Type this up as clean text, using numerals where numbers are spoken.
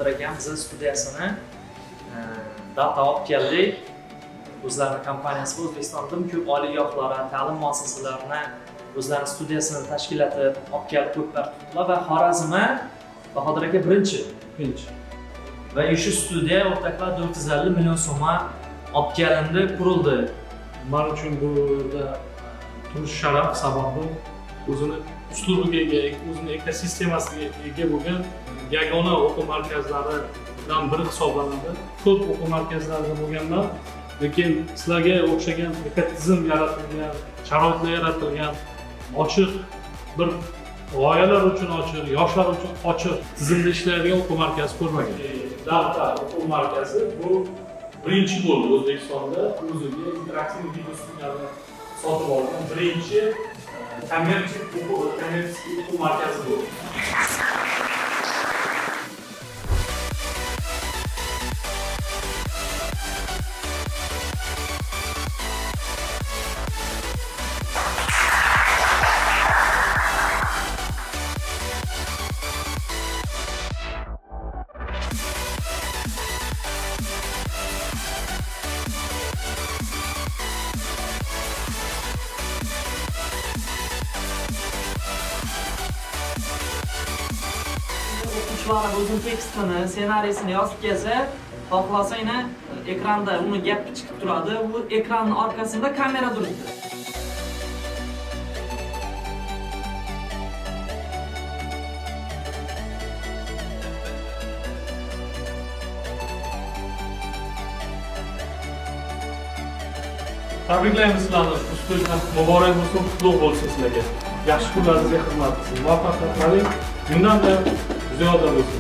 Bahodir akam bizni studiyasini data olib keldik. O'zlarining kompaniyasi O'zbekistonda ko'p oliygohlar, ta'lim muassasalarini o'zlarining studiyasini tashkil etib, olib kelib ko'plar tutdilar va Xorazmga Bahodir aka birinchi. Va shu studiya o'rtoqlar 450 million so'mga olib kelindi, qurildi. Men uchun bu yerda turish sharaf, sababi o'zini uslubiga ega, o'zini ekosistemasiga ega bo'lgan yagona o'quv markazlaridan biri hisoblanadi. Ko'p o'quv markazlarida bo'lganlar, lekin sizlarga o'xshagan ekotizim yaratilgan, sharoitlar yaratilgan, ochiq bir g'oyalar uchun ochiq, yoshlar uchun ochiq tizimda ishlaydigan o'quv markazi ko'rmagan. Data o'quv markazi bu birinchi bo'ldi O'zbekistonda o'ziga interaktiv video studiyalarni sotib olgan birinchi kommersiya o'quv markazi bo'ldi. O'quvchilar o'zini tekstini, ssenariysini yozib kelsa, xohlasa yana ekranda uni gapi chiqib turadi. Bu ekranning orqasida kamera turibdi. Tabriklaymiz sizlarni. Ustoz muborak bo'lsin, qutlug' bo'lsin sizlarga. Yaxshi kunlaringizga xizmat qilsin. Muvaffaqiyat qiling. Bundan da ziyoda bo'lsin.